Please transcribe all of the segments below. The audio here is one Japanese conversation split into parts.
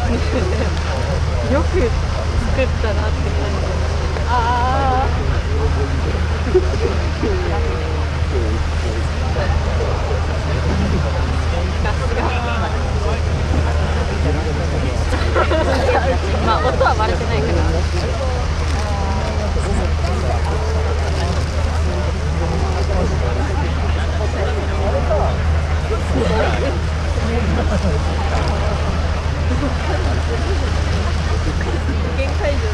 よく作ったなって感じ。ああ。まあ音は割れてないから。限界場の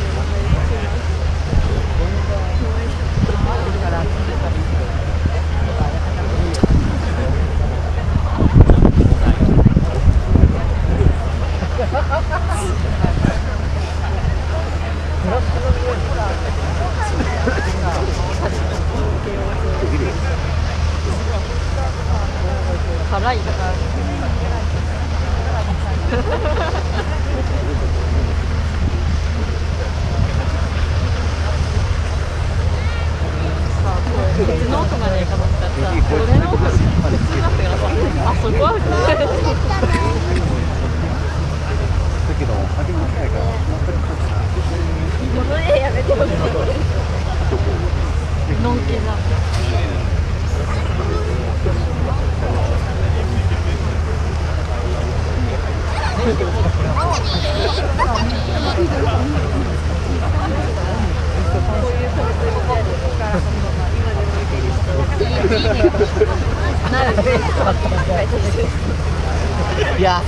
辛いから。別の奥まで行かなかったらさ、俺の奥普通だったからさ、あそこは普通だけど、始まらないから、この絵やめてほしい。のんけだ。いや。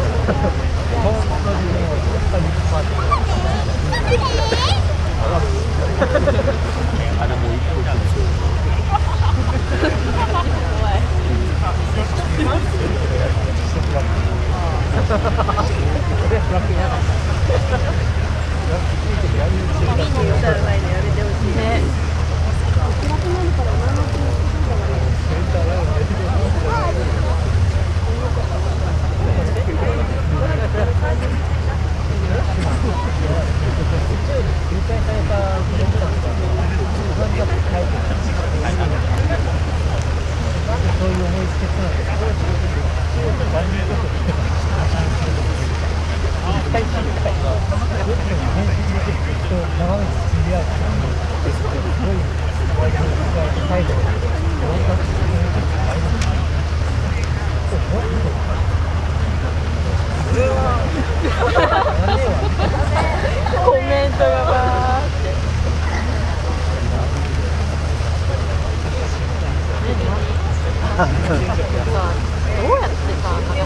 コメントがバーって。どうやってさ、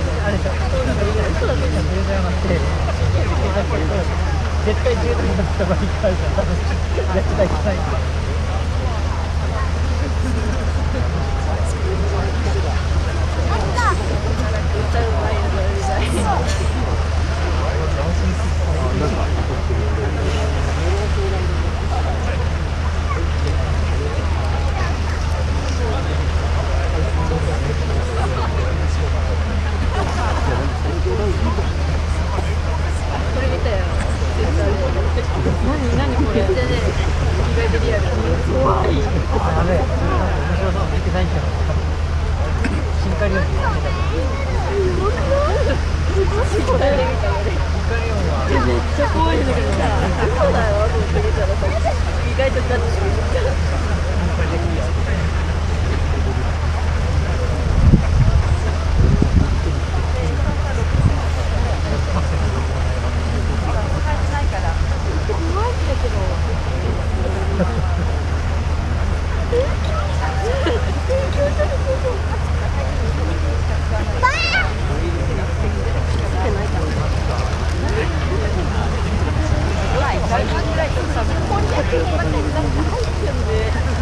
絶対10代だった場合からじゃん。絶対行きたい。何これ。意外とリアル。怖い。やべえ。面白そう見てないけど。シンカリオン。これめっちゃ怖いんだけどさ。そうだよと思って見たらさ、意外とタッチしてた。こんにゃくにまた入ってるんで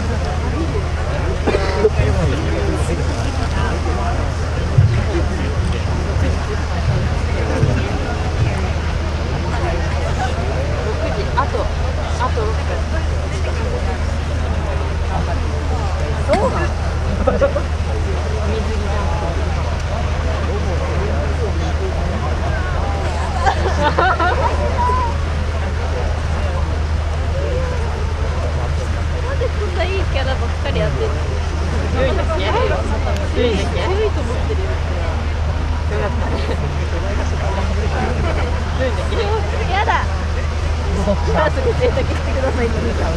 今すぐ贅沢してくださいって言うから。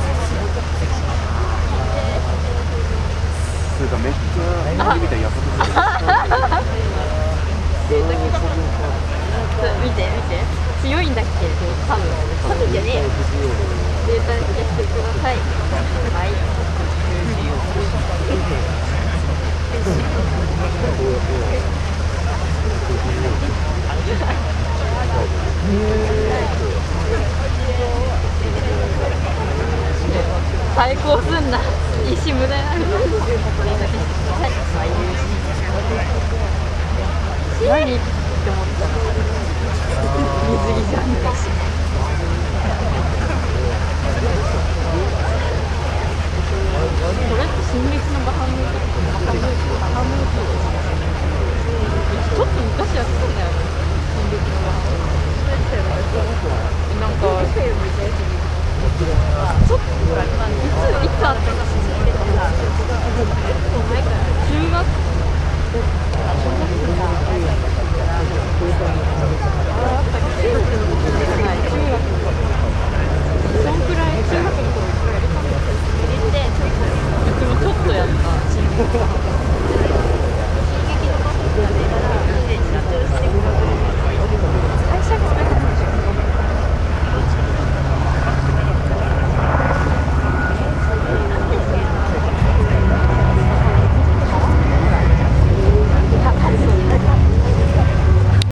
それがめっちゃアニメみたいにやったところ贅沢見て見て強いんだっけ多分多分じゃねえよ贅沢してくださいはい